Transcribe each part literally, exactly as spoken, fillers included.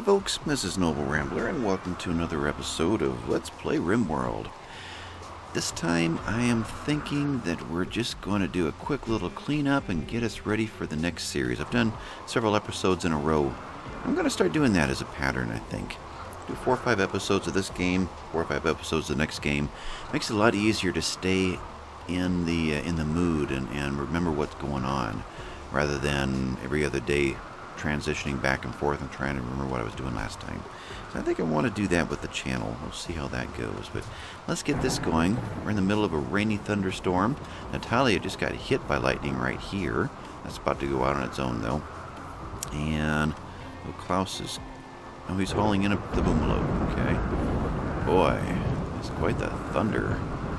folks, this is Noble Rambler, and welcome to another episode of Let's Play RimWorld. This time I am thinking that we're just going to do a quick little cleanup and get us ready for the next series. I've done several episodes in a row. I'm going to start doing that as a pattern, I think. Do four or five episodes of this game, four or five episodes of the next game. Makes it a lot easier to stay in the uh, in the mood and, and remember what's going on, rather than every other day transitioning back and forth and trying to remember what I was doing last time. So I think I want to do that with the channel. We'll see how that goes. But let's get this going. We're in the middle of a rainy thunderstorm. Natalia just got hit by lightning right here. That's about to go out on its own, though. And oh, Klaus is... Oh, he's hauling in a, the boomalope. Okay. Boy, that's quite the thunder.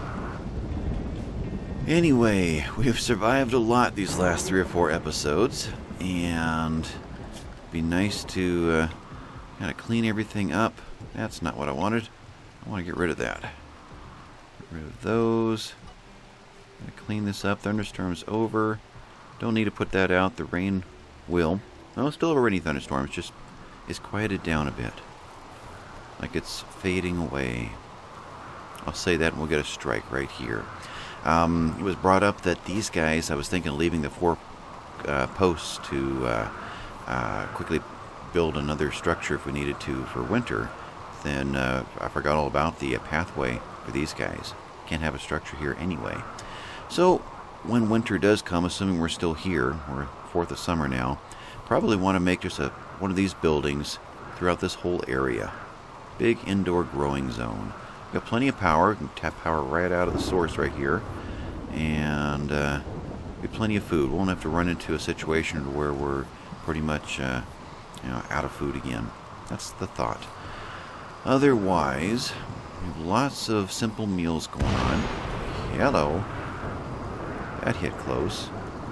Anyway, we've survived a lot these last three or four episodes. And it'd be nice to uh, kind of clean everything up. That's not what I wanted. I want to get rid of that. Get rid of those. Gotta clean this up. Thunderstorm's over. Don't need to put that out. The rain will. No, still a rainy thunderstorm. It's just it's quieted down a bit. Like it's fading away. I'll say that and we'll get a strike right here. Um, it was brought up that these guys, I was thinking of leaving the four Uh, posts to uh, uh, quickly build another structure if we needed to for winter. Then uh, I forgot all about the uh, pathway for these guys. Can't have a structure here anyway. So when winter does come, assuming we're still here, we're fourth of summer now, probably want to make just a one of these buildings throughout this whole area. Big indoor growing zone. We've got plenty of power. We can tap power right out of the source right here. And uh, plenty of food. We won't have to run into a situation where we're pretty much uh, you know, out of food again. That's the thought. Otherwise, we have lots of simple meals going on. Hello. That hit close.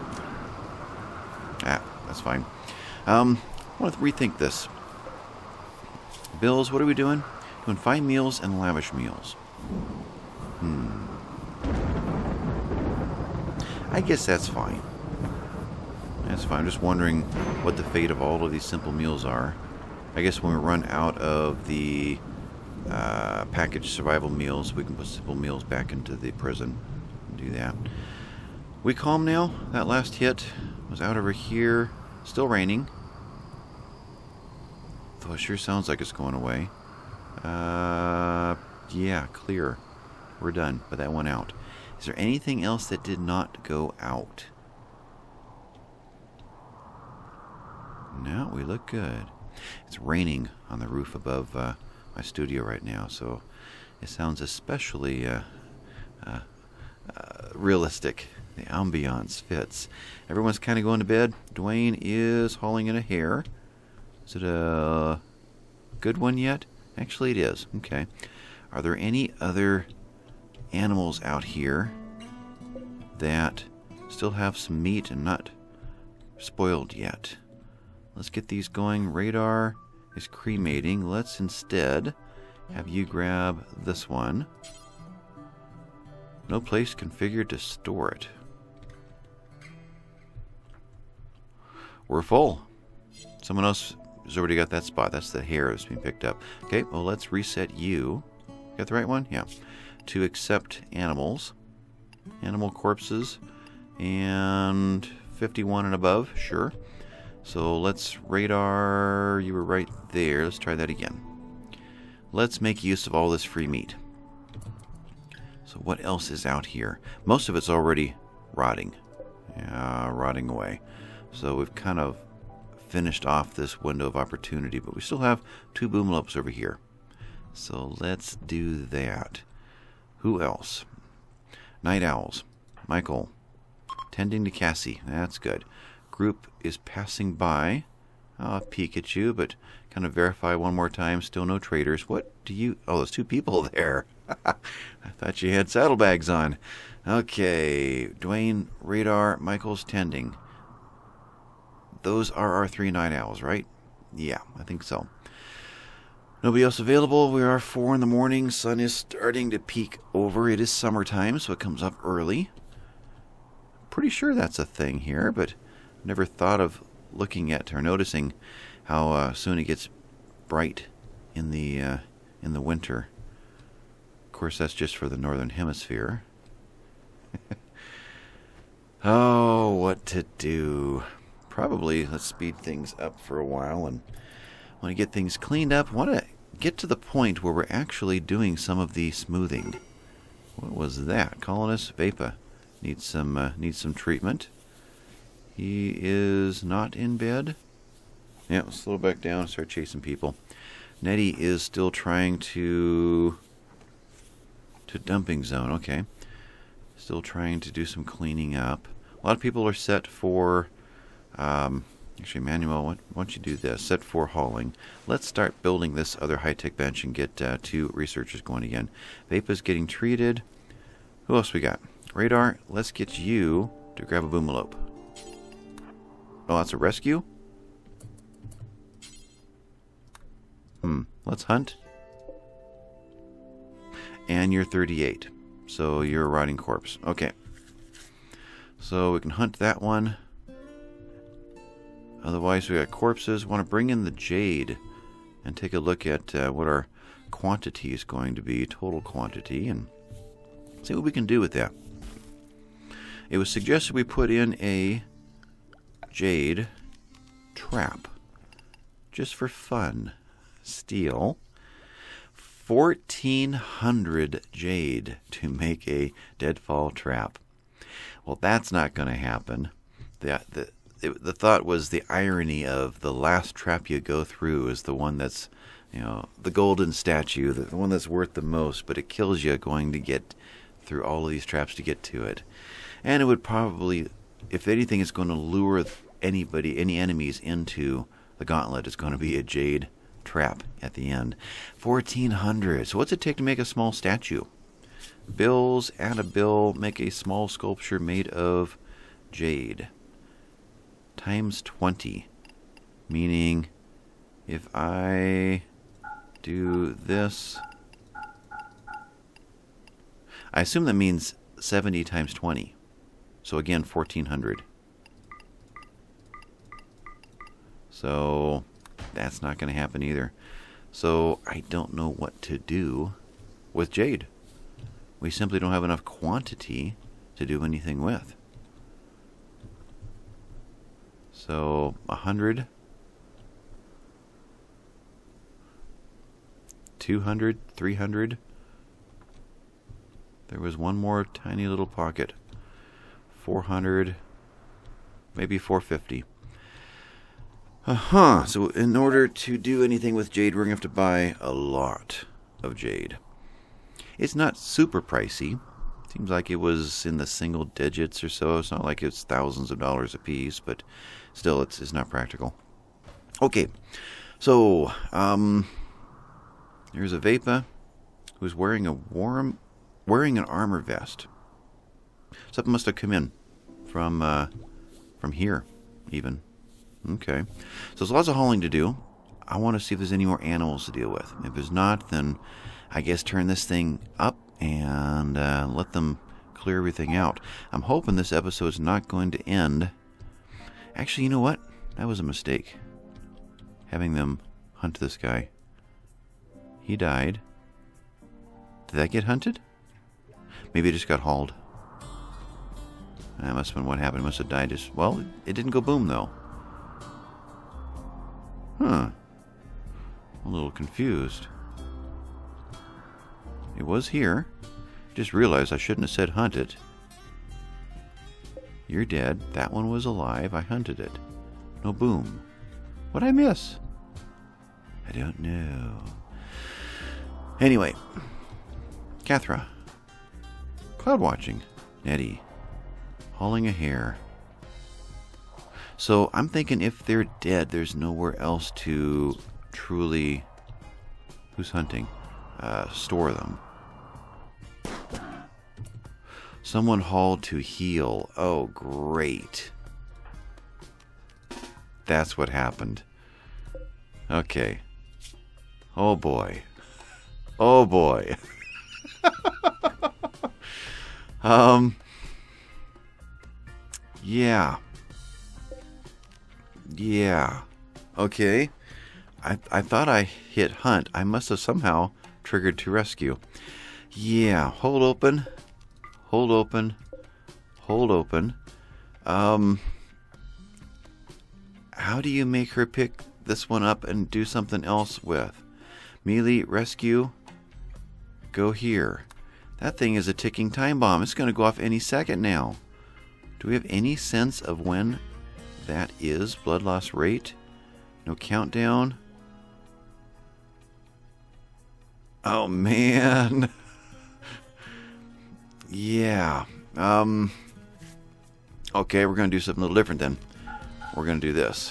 Ah, that's fine. Um, I want to rethink this. Bills, what are we doing? Doing fine meals and lavish meals. Hmm. I guess that's fine. That's fine. I'm just wondering what the fate of all of these simple meals are. I guess when we run out of the uh, packaged survival meals, we can put simple meals back into the prison and do that. We calm now? That last hit was out over here. Still raining. Though it sure sounds like it's going away. Uh, yeah, clear. We're done. But that went out. Is there anything else that did not go out? No, we look good. It's raining on the roof above uh, my studio right now, so it sounds especially uh, uh, uh, realistic. The ambiance fits. Everyone's kind of going to bed. Dwayne is hauling in a hare. Is it a good one yet? Actually, it is. Okay. Are there any other animals out here that still have some meat and not spoiled yet? Let's get these going. Radar is cremating. Let's instead have you grab this one. No place configured to store it. We're full. Someone else has already got that spot. That's the hair that's being picked up. Okay, well, let's reset you. Got the right one? Yeah. To accept animals, animal corpses, and fifty-one and above, sure. So let's radar, you were right there. Let's try that again. Let's make use of all this free meat. So what else is out here? Most of it's already rotting. Yeah, rotting away. So we've kind of finished off this window of opportunity, but we still have two boomalopes over here. So let's do that. Who else? Night owls. Michael. Tending to Cassie. That's good. Group is passing by. I'll peek at you, but kind of verify one more time. Still no traders. What do you... Oh, there's two people there. I thought you had saddlebags on. Okay. Dwayne, radar, Michael's tending. Those are our three night owls, right? Yeah, I think so. Nobody else available. We are four in the morning. Sun is starting to peek over. It is summertime, so it comes up early. Pretty sure that's a thing here, but never thought of looking at or noticing how uh, soon it gets bright in the uh, in the winter. Of course, that's just for the northern hemisphere. Oh, what to do? Probably let's speed things up for a while and want to get things cleaned up. Want to get to the point where we're actually doing some of the smoothing. What was that? Colonist Vapor needs some uh, needs some treatment. He is not in bed. Yeah, let's slow back down and start chasing people. Nettie is still trying to to dumping zone. Okay, still trying to do some cleaning up. A lot of people are set for. Um, actually, Manuel, why don't you do this? Set for hauling. Let's start building this other high-tech bench and get uh, two researchers going again. Vapa's getting treated. Who else we got? Radar, let's get you to grab a boomalope. Oh, that's a rescue? Hmm. Let's hunt. And you're thirty-eight. So you're a rotting corpse. Okay. So we can hunt that one. Otherwise, we got corpses. Want to bring in the jade and take a look at uh, what our quantity is going to be, total quantity, and see what we can do with that. It was suggested we put in a jade trap just for fun. Steal fourteen hundred jade to make a deadfall trap. Well, that's not going to happen. The, the It, the thought was the irony of the last trap you go through is the one that's, you know, the golden statue, the, the one that's worth the most, but it kills you going to get through all of these traps to get to it. And it would probably, if anything is going to lure anybody, any enemies into the gauntlet, it's going to be a jade trap at the end. fourteen hundred. So what's it take to make a small statue? Bills, add a bill, make a small sculpture made of jade. Times twenty, meaning if I do this, I assume that means seventy times twenty. So again, fourteen hundred. So that's not going to happen either. So I don't know what to do with jade. We simply don't have enough quantity to do anything with. So, a hundred, two hundred, three hundred. There was one more tiny little pocket. four hundred, maybe four fifty. Uh-huh. So, in order to do anything with jade, we're going to have to buy a lot of jade. It's not super pricey. Seems like it was in the single digits or so. It's not like it's thousands of dollars a piece, but still, it's, it's not practical. Okay, so um, there's a Vapa who's wearing a warm, wearing an armor vest. Something must have come in from uh, from here, even. Okay, so there's lots of hauling to do. I want to see if there's any more animals to deal with. If there's not, then I guess turn this thing up and uh, let them clear everything out. I'm hoping this episode's not going to end. Actually, you know what? That was a mistake. Having them hunt this guy. He died. Did that get hunted? Maybe it just got hauled. That must have been what happened. It must have died just... Well, it didn't go boom, though. Huh. I'm a little confused. It was here. Just realized I shouldn't have said hunt it. You're dead. That one was alive. I hunted it. No boom. What'd I miss? I don't know. Anyway. Cathra. Cloud watching. Nettie. Hauling a hare. So I'm thinking if they're dead, there's nowhere else to truly... Who's hunting? Uh, store them. Someone hauled to heal. Oh, great. That's what happened. Okay. Oh, boy. Oh, boy. um. Yeah. Yeah. Okay. I, I thought I hit hunt. I must have somehow triggered to rescue. Yeah, hold open. Hold open. Hold open. Um, how do you make her pick this one up and do something else with? Melee, rescue, go here. That thing is a ticking time bomb. It's going to go off any second now. Do we have any sense of when that is? Blood loss rate? No countdown? Oh, man. Yeah. Um. Okay, we're going to do something a little different then. We're going to do this.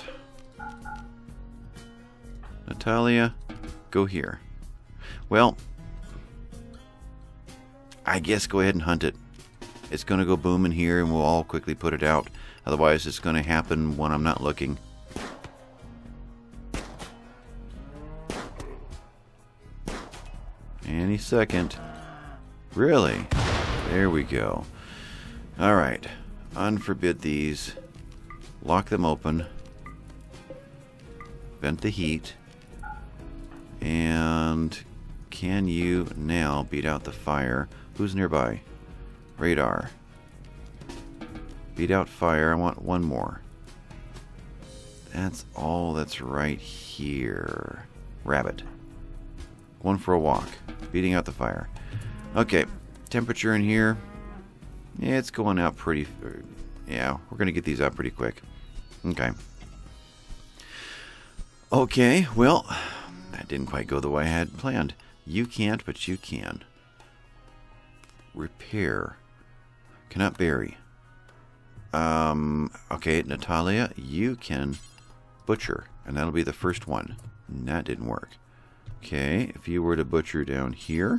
Natalia, go here. Well, I guess go ahead and hunt it. It's going to go boom in here and we'll all quickly put it out. Otherwise, it's going to happen when I'm not looking. Any second. Really? There we go. Alright. Unforbid these. Lock them open. Vent the heat. And can you now beat out the fire? Who's nearby? Radar. Beat out fire. I want one more. That's all that's right here. Rabbit. One for a walk. Beating out the fire. Okay. Temperature in here. Yeah, it's going out pretty... Yeah, we're going to get these out pretty quick. Okay. Okay, well, that didn't quite go the way I had planned. You can't, but you can. Repair. Cannot bury. Um, okay, Natalia, you can butcher, and that'll be the first one. And that didn't work. Okay, if you were to butcher down here,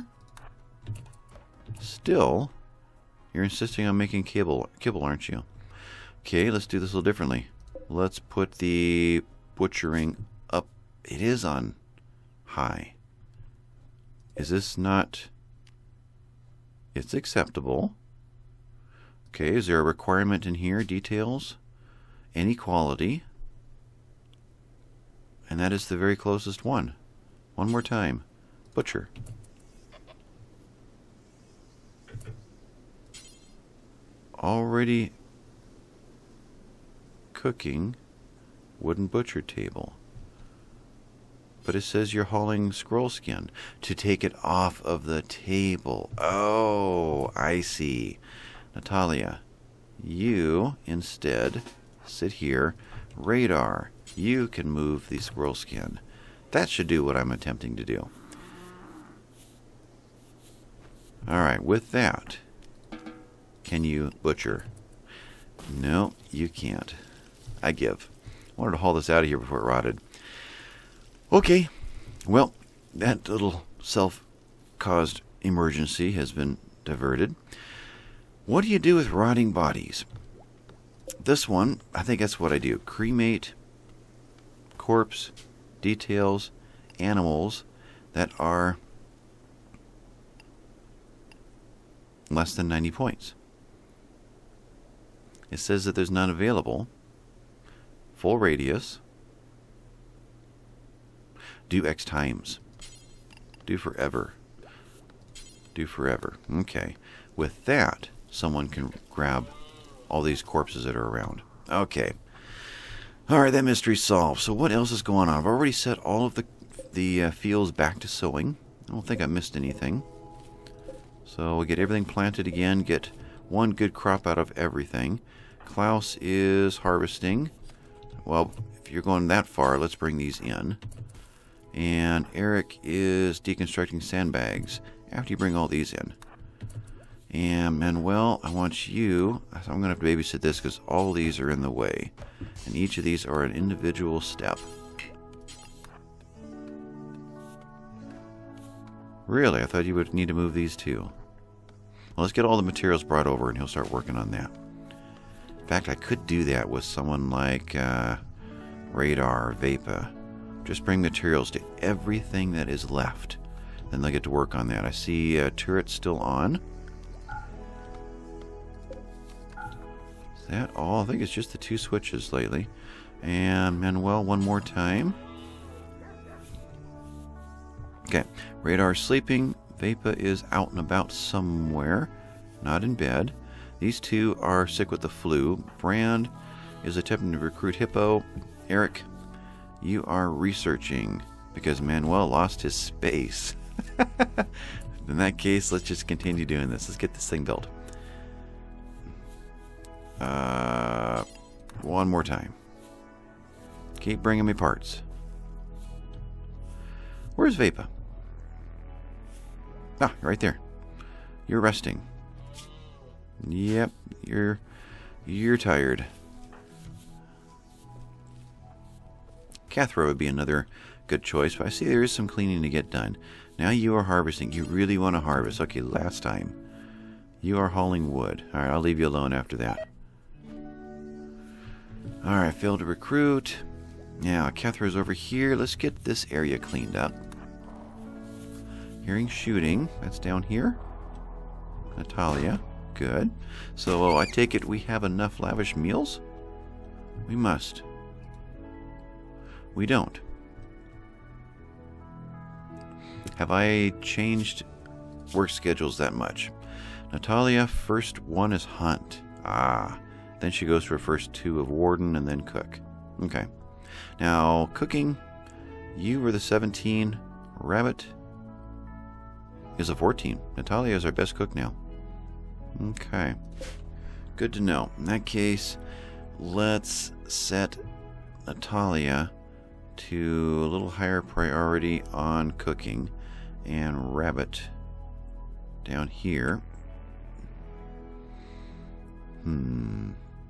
still, you're insisting on making kibble, kibble, aren't you? Okay, let's do this a little differently. Let's put the butchering up. It is on high. Is this not... It's acceptable. Okay, is there a requirement in here? Details? Any quality? And that is the very closest one. One more time. Butcher. Already cooking wooden butcher table. But it says you're hauling scroll skin to take it off of the table. Oh, I see. Natalia, you instead sit here. Radar, you can move the squirrel skin. That should do what I'm attempting to do. Alright, with that, can you butcher? No, you can't. I give. I wanted to haul this out of here before it rotted. Okay, well, that little self-caused emergency has been diverted. What do you do with rotting bodies? This one, I think that's what I do. Cremate, corpse, details, animals that are less than ninety points. It says that there's none available. Full radius. Do X times. Do forever. Do forever. Okay. With that, someone can grab all these corpses that are around. Okay. Alright, that mystery's solved. So what else is going on? I've already set all of the, the uh, fields back to sowing. I don't think I missed anything. So we'll get everything planted again. Get one good crop out of everything. Klaus is harvesting. Well, if you're going that far, let's bring these in. And Eric is deconstructing sandbags after you bring all these in. And Manuel, I want you... I'm going to have to babysit this because all these are in the way. And each of these are an individual step. Really? I thought you would need to move these too. Well, let's get all the materials brought over and he'll start working on that. In fact, I could do that with someone like uh, Radar or Vapa. Just bring materials to everything that is left. Then they'll get to work on that. I see uh, turrets still on. Is that all? I think it's just the two switches lately. And Manuel, one more time. Okay, Radar's sleeping. Vapa is out and about somewhere, not in bed. These two are sick with the flu. Brand is attempting to recruit Hippo. Eric, you are researching because Manuel lost his space. In that case, let's just continue doing this. Let's get this thing built. Uh, one more time. Keep bringing me parts. Where's Vapa? Ah, right there. You're resting. Yep, you're you're tired. Cathra would be another good choice, but I see there is some cleaning to get done. Now you are harvesting. You really want to harvest. Okay, last time. You are hauling wood. Alright, I'll leave you alone after that. Alright, failed to recruit. Now, Cathra's over here. Let's get this area cleaned up. Hearing shooting. That's down here. Natalia. Good. So, oh, I take it we have enough lavish meals? We must. We don't. Have I changed work schedules that much? Natalia, first one is hunt. Ah. Then she goes for first two of warden and then cook. Okay. Now, cooking. You were the seventeen. Rabbit is a fourteen. Natalia is our best cook now. Okay. Good to know. In that case, let's set Natalia to a little higher priority on cooking, and Rabbit down here. Hmm.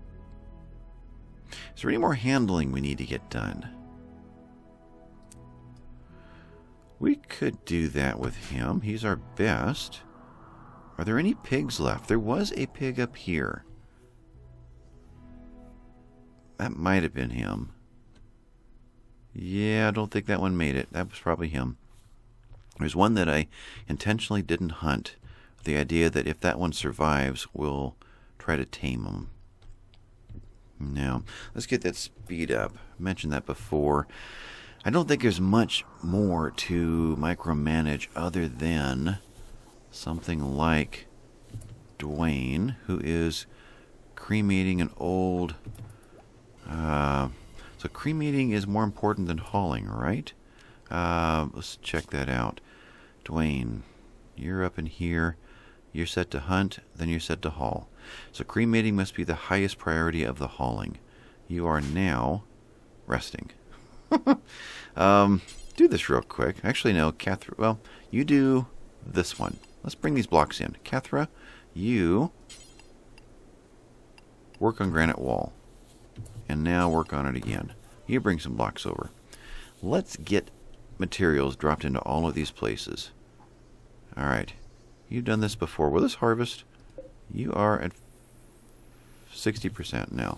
Is there any more handling we need to get done? We could do that with him. He's our best. Are there any pigs left? There was a pig up here. That might have been him. Yeah, I don't think that one made it. That was probably him. There's one that I intentionally didn't hunt. With the idea that if that one survives, we'll try to tame him. Now, let's get that speed up. I mentioned that before. I don't think there's much more to micromanage other than something like Dwayne, who is cremating an old... Uh, so cremating is more important than hauling, right? Uh, let's check that out. Dwayne, you're up in here. You're set to hunt, then you're set to haul. So cremating must be the highest priority of the hauling. You are now resting. um, do this real quick. Actually, no, Cathra. Well, you do this one. Let's bring these blocks in. Cathra, you work on granite wall. And now work on it again. You bring some blocks over. Let's get materials dropped into all of these places. Alright. You've done this before. Will this harvest? You are at sixty percent now.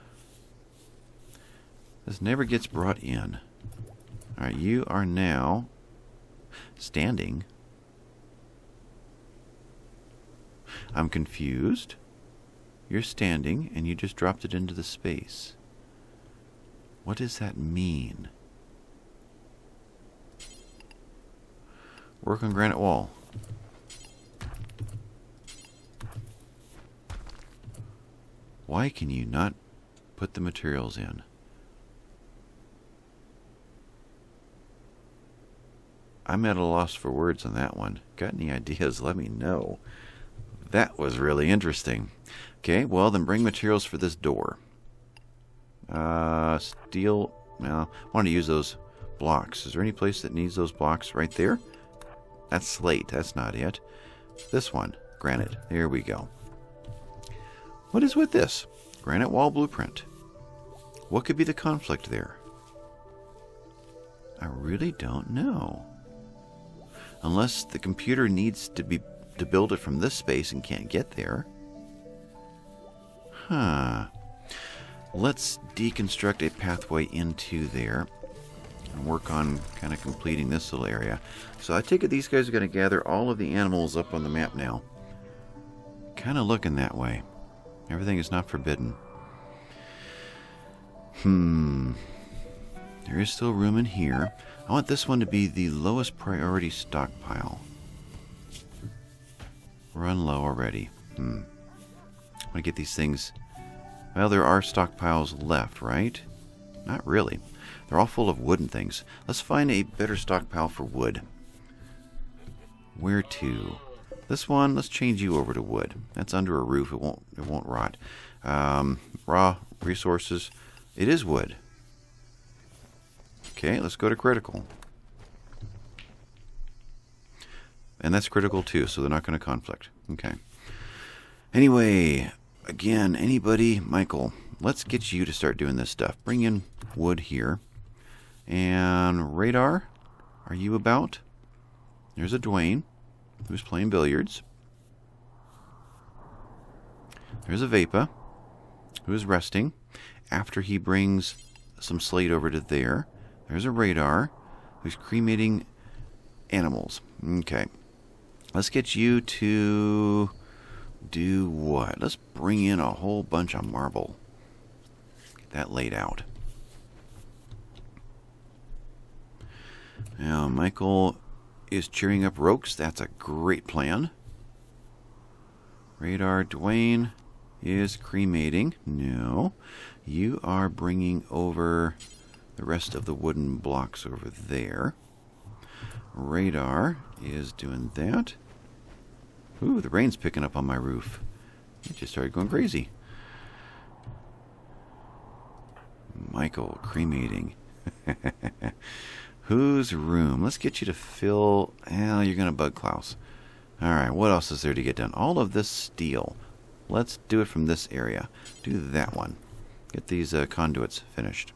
This never gets brought in. Alright, you are now standing. I'm confused. You're standing, and you just dropped it into the space. What does that mean? Work on granite wall. Why can you not put the materials in? I'm at a loss for words on that one. Got any ideas? Let me know. That was really interesting. Okay, well then bring materials for this door. Uh, steel. Well, I want to use those blocks. Is there any place that needs those blocks right there? That's slate. That's not it. This one. Granite. There we go. What is with this? Granite wall blueprint. What could be the conflict there? I really don't know. Unless the computer needs to be to build it from this space and can't get there. Huh. Let's deconstruct a pathway into there and work on kind of completing this little area. So I take it these guys are going to gather all of the animals up on the map now. Kind of looking that way. Everything is not forbidden. Hmm. There is still room in here. I want this one to be the lowest priority stockpile. Run low already. Hmm. I want to get these things... Well, there are stockpiles left, right? Not really. They're all full of wooden things. Let's find a better stockpile for wood. Where to? This one, let's change you over to wood. That's under a roof. It won't, it won't rot. Um, raw resources. It is wood. Okay, let's go to critical. And that's critical too, so they're not going to conflict. Okay. Anyway, again, anybody, Michael, let's get you to start doing this stuff. Bring in wood here. And radar, are you about? There's a Dwayne who's playing billiards. There's a Vapa who is resting after he brings some slate over to there. There's a radar who's cremating animals. Okay. Let's get you to do what? Let's bring in a whole bunch of marble. Get that laid out. Now, Michael is cheering up Rokes. That's a great plan. Radar, Dwayne is cremating. No. You are bringing over the rest of the wooden blocks over there. Radar is doing that. Ooh, the rain's picking up on my roof. It just started going crazy. Michael cremating. Whose room? Let's get you to fill... Well, you're going to bug Klaus. Alright, what else is there to get done? All of this steel. Let's do it from this area. Do that one. Get these uh, conduits finished.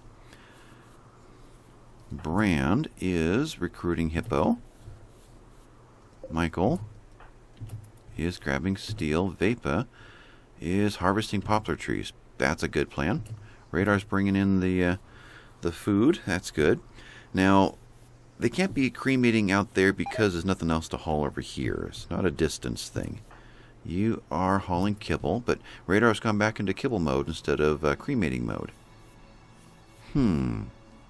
Brand is recruiting Hippo. Michael is grabbing steel. Vapa is harvesting poplar trees. That's a good plan. Radar's bringing in the uh, the food. That's good. Now, they can't be cremating out there because there's nothing else to haul over here. It's not a distance thing. You are hauling kibble, but Radar's gone back into kibble mode instead of uh, cremating mode. Hmm.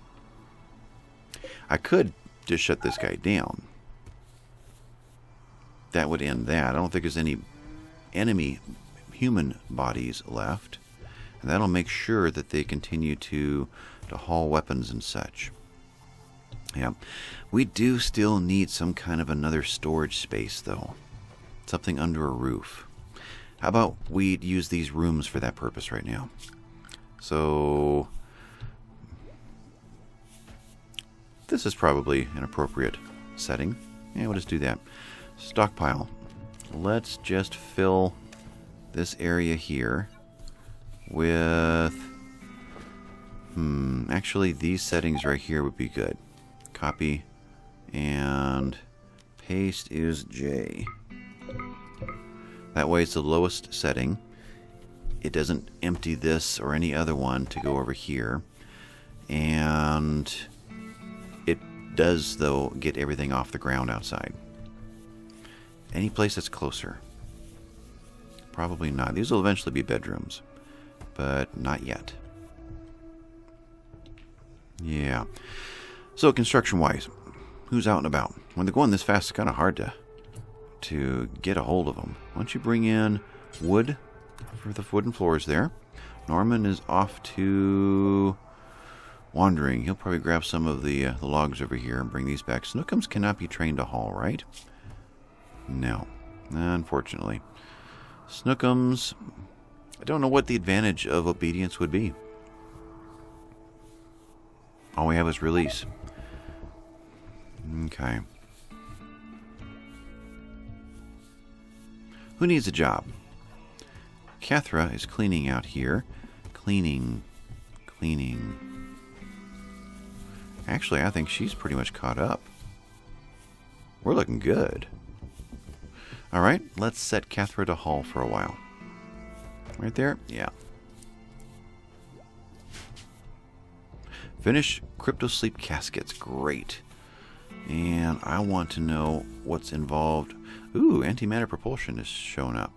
I could just shut this guy down. That would end that. I don't think there's any enemy human bodies left. And that'll make sure that they continue to, to haul weapons and such. Yeah. We do still need some kind of another storage space, though. Something under a roof. How about we use these rooms for that purpose right now? So... this is probably an appropriate setting. Yeah, we'll just do that. Stockpile. Let's just fill this area here with... Hmm, actually these settings right here would be good. Copy and paste is J. That way it's the lowest setting. It doesn't empty this or any other one to go over here. And it does, though, get everything off the ground outside. Any place that's closer. Probably not. These will eventually be bedrooms. But not yet. Yeah. So, construction-wise, who's out and about? When they're going this fast, it's kind of hard to to get a hold of them. Why don't you bring in wood for the wooden floors there? Norman is off to wandering. He'll probably grab some of the, uh, the logs over here and bring these back. Snookums cannot be trained to haul, right? No. Unfortunately. Snookums, I don't know what the advantage of obedience would be. All we have is release. Okay. Who needs a job? Kathra is cleaning out here. Cleaning. Cleaning. Actually, I think she's pretty much caught up. We're looking good. Alright, let's set Kathra to haul for a while. Right there? Yeah. Finish Crypto Sleep Caskets. Great. And I want to know what's involved. Ooh, antimatter propulsion is showing up.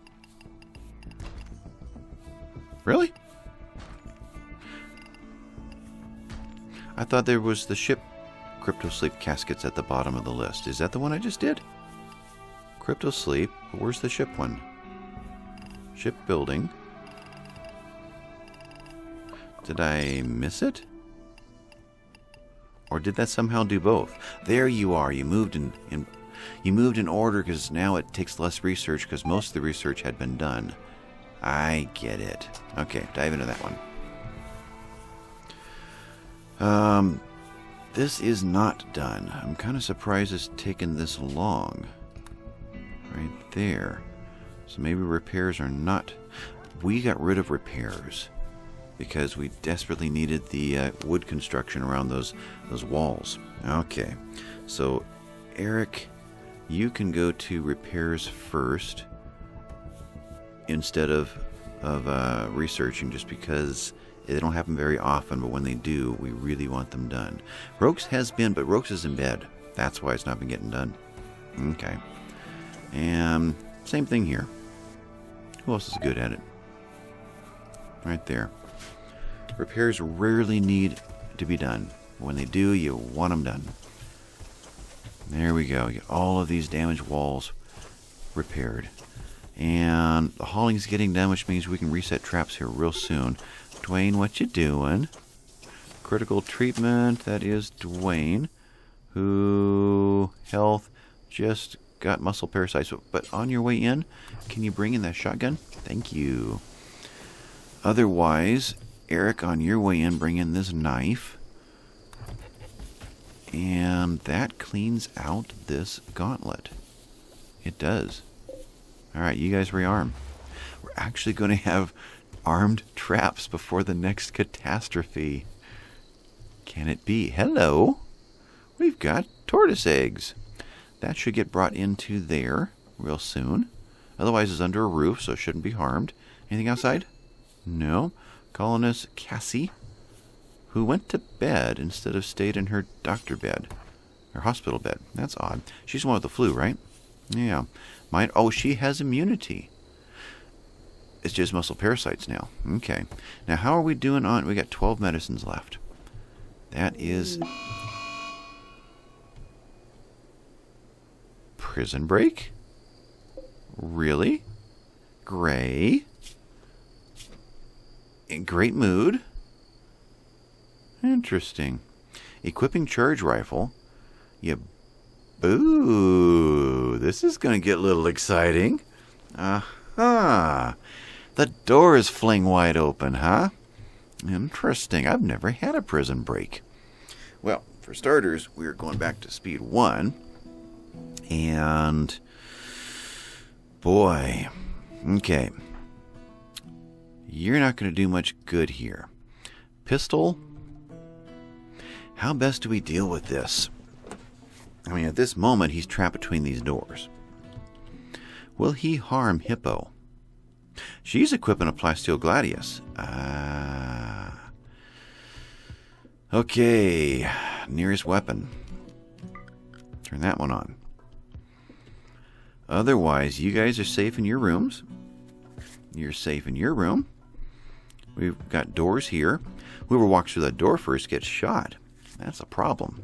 Really? I thought there was the ship Crypto Sleep caskets at the bottom of the list. Is that the one I just did? Crypto Sleep. Where's the ship one? Shipbuilding. Did I miss it? Or did that somehow do both? There you are. You moved in, in you moved in order because now it takes less research because most of the research had been done. I get it. Okay, dive into that one. Um, this is not done. I'm kind of surprised it's taken this long. Right there. So maybe repairs are not... We got rid of repairs because we desperately needed the uh, wood construction around those those walls. Okay, so Eric, you can go to repairs first instead of of uh, researching, just because they don't happen very often, but when they do, we really want them done. Roke's has been, but Roke's is in bed. That's why it's not been getting done. Okay, and same thing here. Who else is good at it? Right there. Repairs rarely need to be done. When they do, you want them done. There we go. Get all of these damaged walls repaired. And the hauling's getting done, which means we can reset traps here real soon. Dwayne, what you doing? Critical treatment. That is Dwayne, who health just got muscle parasites. But on your way in, can you bring in that shotgun? Thank you. Otherwise, Eric, on your way in, bring in this knife. And that cleans out this gauntlet. It does. Alright, you guys rearm. We're actually going to have armed traps before the next catastrophe. Can it be? Hello! We've got tortoise eggs. That should get brought into there real soon. Otherwise, it's under a roof, so it shouldn't be harmed. Anything outside? No. Colonist Cassie, who went to bed instead of stayed in her doctor bed. Her hospital bed. That's odd. She's the one with the flu, right? Yeah. Mine. Oh, she has immunity. It's just muscle parasites now. Okay. Now, how are we doing on... We got twelve medicines left. That is... Prison break? Really? Gray? In great mood? Interesting. Equipping charge rifle. Yeah. Boo! This is going to get a little exciting. Aha! The door is fling wide open, huh? Interesting. I've never had a prison break. Well, for starters, we're going back to speed one. And... boy. Okay. You're not going to do much good here. Pistol? How best do we deal with this? I mean, at this moment, he's trapped between these doors. Will he harm Hippo? She's equipping a Plasteel Gladius. Ah. Okay. Nearest weapon. Turn that one on. Otherwise, you guys are safe in your rooms. You're safe in your room. We've got doors here. Whoever walks through that door first gets shot. That's a problem.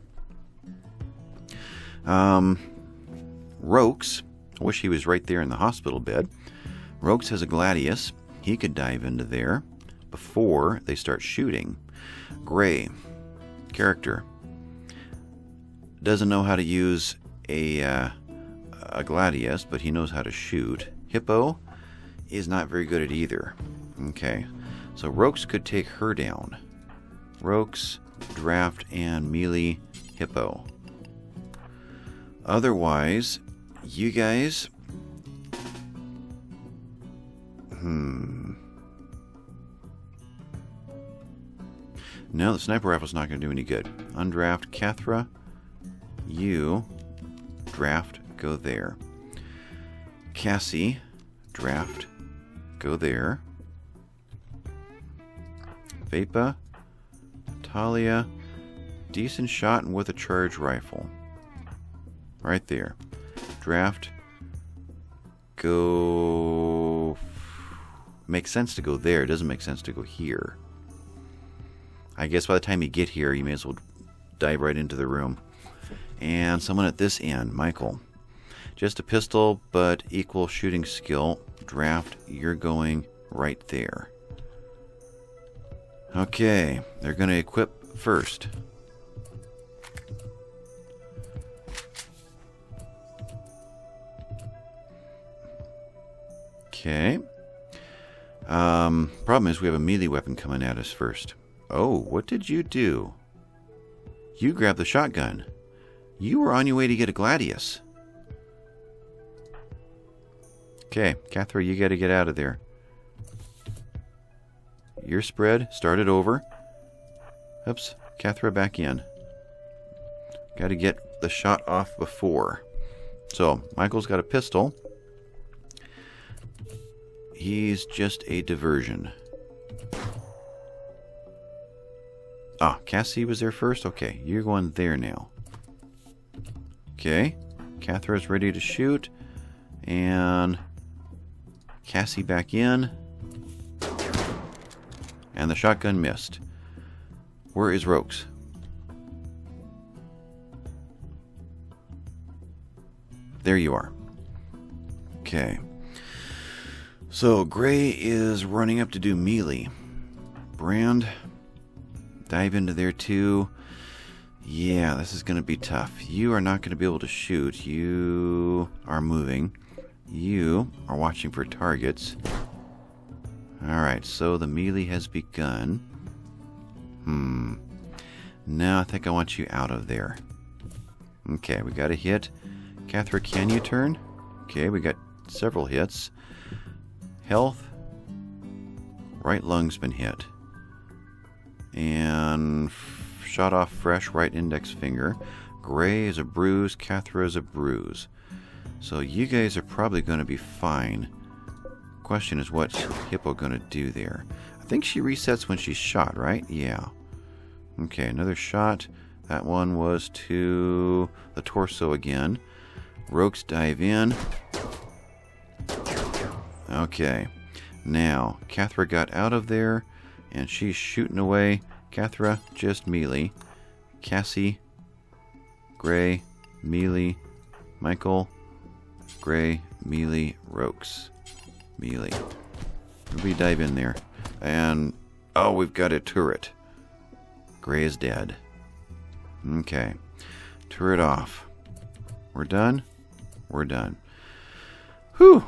Um, Rokes. I wish he was right there in the hospital bed. Rokes has a Gladius. He could dive into there before they start shooting. Gray. Character. Doesn't know how to use a, uh, a Gladius, but he knows how to shoot. Hippo is not very good at either. Okay. So Rokes could take her down. Rokes, draft, and melee Hippo. Otherwise, you guys... Hmm. No, the sniper rifle's not going to do any good. Undraft Cathra. You, draft, go there. Cassie, draft, go there. Vapa, Talia, decent shot and with a charge rifle. Right there. Draft, go... Makes sense to go there. It doesn't make sense to go here. I guess by the time you get here, you may as well dive right into the room. And someone at this end, Michael. Just a pistol, but equal shooting skill. Draft, you're going right there. Okay, they're going to equip first. Okay. Um, problem is we have a melee weapon coming at us first. Oh, what did you do? You grabbed the shotgun. You were on your way to get a Gladius. Okay, Cathra, you got to get out of there. You're spread. Start it over. Oops, Cathra, back in. Got to get the shot off before. So, Michael's got a pistol. He's just a diversion. Ah, Cassie was there first? Okay, you're going there now. Okay, Cathra's ready to shoot. And Cassie back in. And the shotgun missed. Where is Rogues? There you are. Okay. So, Gray is running up to do melee. Brand, dive into there too. Yeah, this is going to be tough. You are not going to be able to shoot. You are moving. You are watching for targets. Alright, so the melee has begun. Hmm. Now I think I want you out of there. Okay, we got a hit. Cathra, can you turn? Okay, we got several hits. Health. Right lung's been hit. And shot off fresh right index finger. Gray is a bruise. Cathra is a bruise. So you guys are probably going to be fine. Question is, what's Hippo going to do there? I think she resets when she's shot, right? Yeah. Okay, another shot. That one was to the torso again. Rogues dive in. Okay. Now, Cathra got out of there, and she's shooting away. Cathra, just melee. Cassie, Gray, melee. Michael, Gray, melee, Rogues. Melee. We dive in there. And, oh, we've got a turret. Gray is dead. Okay. Turret off. We're done? We're done. Whew.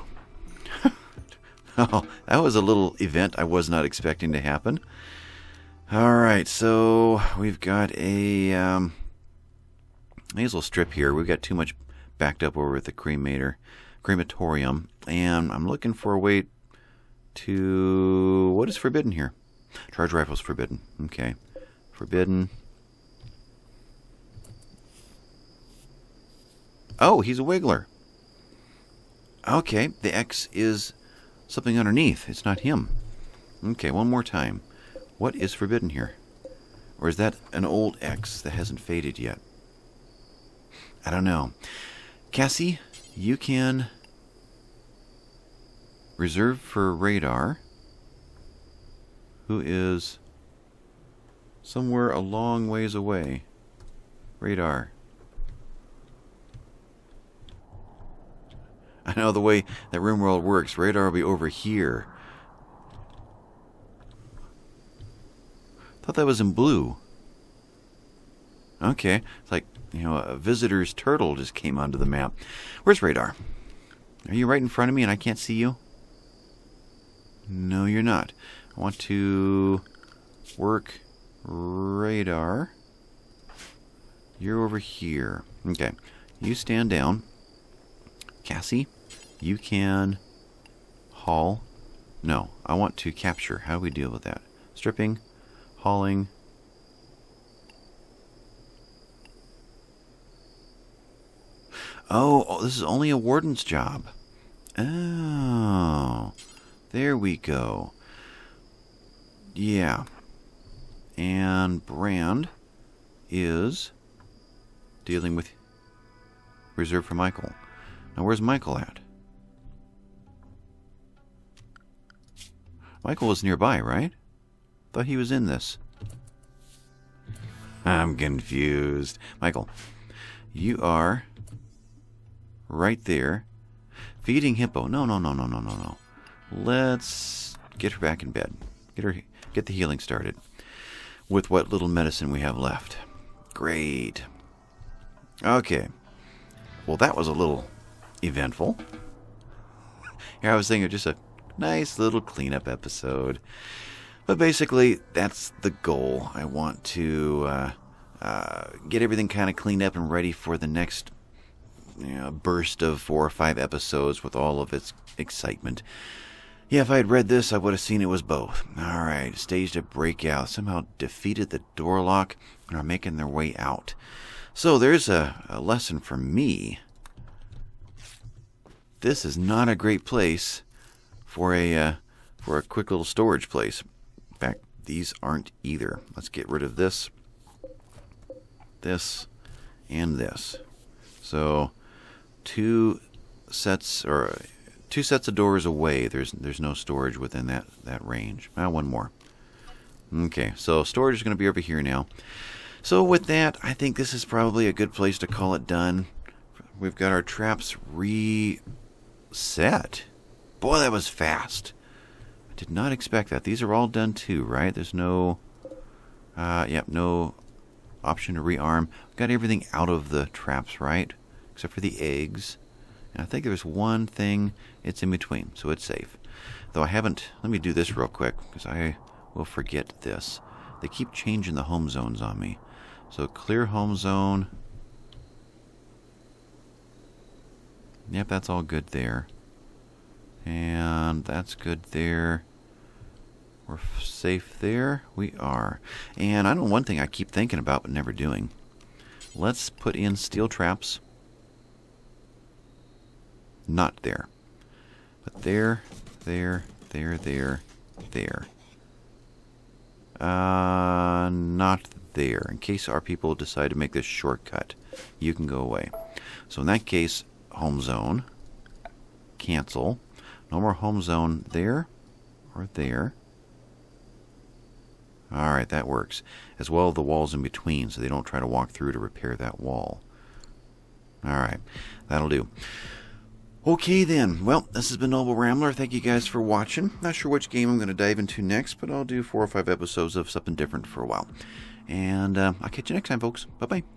Oh, that was a little event I was not expecting to happen. Alright, so we've got a um, nasal strip here. We've got too much backed up over at the cremator, crematorium. And I'm looking for a way to... What is forbidden here? Charge rifle's forbidden. Okay. Forbidden. Oh, he's a wiggler. Okay, the X is something underneath. It's not him. Okay, one more time. What is forbidden here? Or is that an old X that hasn't faded yet? I don't know. Cassie, you can reserve for radar, who is somewhere a long ways away. Radar. I know the way that RimWorld works. Radar will be over here. Thought that was in blue. Okay. It's like, you know, a visitor's turtle just came onto the map. Where's radar? Are you right in front of me and I can't see you? No, you're not. I want to work radar. You're over here. Okay. You stand down. Cassie, you can haul. No, I want to capture. How do we deal with that? Stripping, hauling. Oh, oh, this is only a warden's job. Oh, there we go. Yeah. And Brand is dealing with reserved for Michael. Now, where's Michael at? Michael was nearby, right? Thought he was in this. I'm confused. Michael, you are right there. Feeding hippo. No, no, no, no, no, no, no. Let's get her back in bed. Get her, get the healing started with what little medicine we have left. Great. Okay. Well, that was a little eventful. Here I was thinking just a nice little cleanup episode. But basically, that's the goal. I want to uh, uh, get everything kind of cleaned up and ready for the next you know, burst of four or five episodes with all of its excitement. Yeah, if I had read this, I would have seen it was both. Alright, staged a breakout. Somehow defeated the door lock and are making their way out. So there's a, a lesson for me. This is not a great place for a, uh, for a quick little storage place. In fact, these aren't either. Let's get rid of this, this, and this. So, two sets or two sets of doors away. There's there's no storage within that that range. Ah, one more. Okay, so storage is going to be over here now. So with that, I think this is probably a good place to call it done. We've got our traps reset. Boy, that was fast. I did not expect that. These are all done too, right? There's no, uh, yep, no option to rearm. We've got everything out of the traps, right? Except for the eggs. And I think there's one thing, it's in between, so it's safe. Though I haven't, let me do this real quick, because I will forget this. They keep changing the home zones on me. So clear home zone. Yep, that's all good there. And that's good there. We're safe there. We are. And I know one thing I keep thinking about but never doing. Let's put in steel traps. Not there. But there, there, there, there, there. Uh, not there. In case our people decide to make this shortcut, you can go away. So in that case, home zone. Cancel. No more home zone there or there. Alright, that works. As well as the walls in between, so they don't try to walk through to repair that wall. Alright, that'll do. Okay then, well, this has been Noble Rambler. Thank you guys for watching. Not sure which game I'm going to dive into next, but I'll do four or five episodes of something different for a while. And uh, I'll catch you next time, folks. Bye-bye.